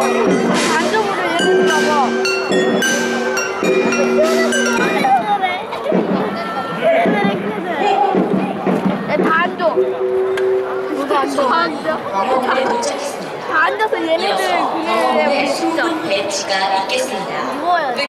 안쪽으로 얘는 봐봐. 다 앉아. 너도 앉아. 다 앉아. 다 앉아서 얘네들 그냥 진짜 배치가 있겠습니다. 누워야 돼.